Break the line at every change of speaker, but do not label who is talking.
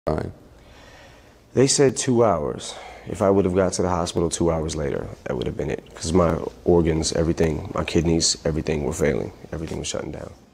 Fine.
They said 2 hours. If I would have got to the hospital 2 hours later, that would have been it. Because my organs, everything, my kidneys, everything were failing. Everything was shutting down.